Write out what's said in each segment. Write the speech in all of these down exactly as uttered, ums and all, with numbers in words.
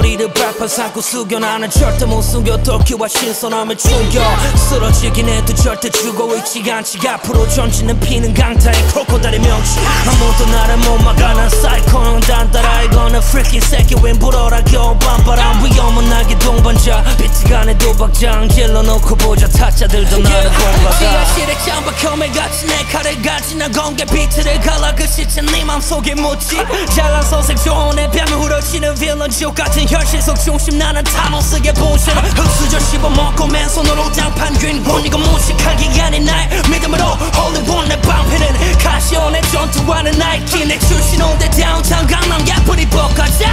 머리를 발판 삼고 숙여 나는 절대 못 숨겨 도끼와 신선함을 충격 쓰러지긴 해도 절대 죽어 있지 않지 앞으로 전진은 피는 강타의 크로코다일의 명치 아무도 나를 못 막아 난 사이코는 단단하 이거는 freaking 새끼 웬 불어라 겨울 밤바람 위험은 나게 동반자 비트간의 도박장 질러놓고 보자 타짜들도 나를 본받아 지하실에 짱박혐에 같이 내 칼을 가지 난 공개 비트를 갈라 그 시체 네 맘속에 묻지 잘난 선생 좋은 애 뺨을 후려치는 빌런 지옥 같은 현실 속 중심 나는 타노스의 본실 흙수저 씹어먹고 맨손으로 장판 균본 이거 무식하기 아닌 나의 믿음으로 홀리원 내 방패는 카시오의 전투하는 나이키 내 출신 온대 다운타운 강남 야프리 볶아자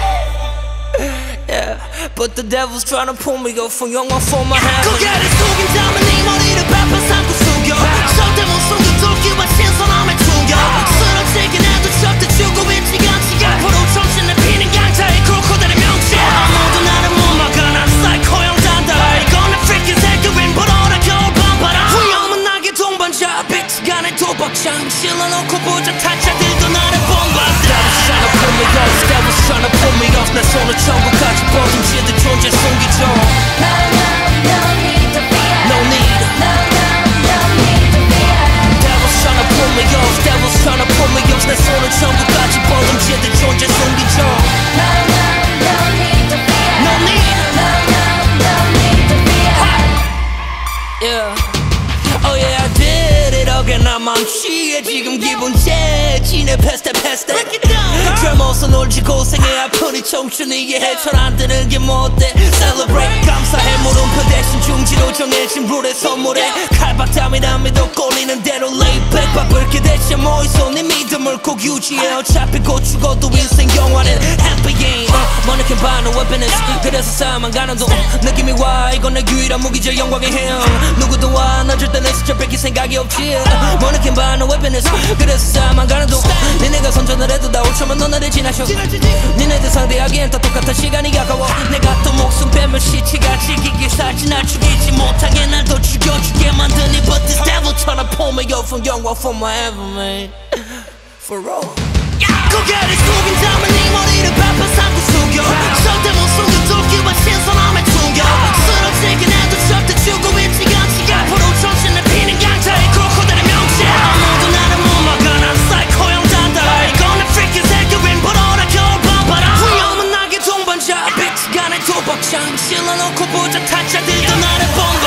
Yeah, but the devil's trying to pull me go from 영화 for my heaven 고개를 숙인 다음에 네 머리를 발판 삼고 숙여 절대 못 숨겨 도끼와 신선함의 충격 쓰러지긴 해도 절대 죽고 있지 않지 앞으로 정신을 피는 강자의 크로코다일의 명치 아무도 나를 못 막아 난 사이코형 단단하 이건 freaking 새끼 웬 불어라 겨울 밤바람 위험은 나게 동반자 비트간의 도박장 질러놓고 보자 타짜들도 나를 본받아 Devil's trying to pull me off Devil's trying to pull me off 내 손을 천국까지 뻗은 지들 존재 숨기죠 No, no, no need to fear No need No, no, no need to fear Devil's trying to pull me off Devil's trying to pull me off 내 손을 천국까지 뻗은 지들 존재 숨기죠 No, no, no need to fear No need No, no, no need to fear Yeah Oh yeah I did it again 난 맘취해 지금 기분 재지네 패스트 패스트 젊어서 놀지 고생해 아픈 이 청춘이 이해해 잘 안되는 게 못돼 Celebrate 감사해 물음표 대신 중지로 정해진 룰의 선물에 칼박담이란 믿어 꼴리는 대로 lay back 바쁠 게 대체 뭐 있어 네 믿음을 꼭 유지해 어차피 곧 죽어도 인생 영화는 happy end Money can buy no happiness 그래서 싸움만 가는 동 느낌이 와 이건 내 유일한 무기죠 영광의 힘 누구도 와 나 절대 내 숫자 뺏길 생각이 없지 Money can buy no happiness 그래서 싸움만 가는 동 니네가 선전을 해도 다 오초면 너 나를 지나셔 니네들 상대하기엔 다 똑같은 시간이 가까워 내가 또 목숨 빼면 시체가 지기게 살지 날 죽이지 못하게 날 더 죽여주게 만드니 But this devil tryna pull me off from 영화 for my heaven man For real 고개를 숙인 다음에 네 머리를 발판 삼고 숙여 절대 못 숨겨 도끼와 신선함의 충격 쓰러지긴 해도 절대 죽고 있지 않지 앞으로 정신을 피는 강자의 크로코다일의 명치 아무도 나를 못 막아 난 사이코형 단단하 이건 내 freaking 새끼 웬 불어라 겨울 밤바람 위험은 나게 동반자 비트간의 도박장 질러놓고 보자 타짜들도 나를 본다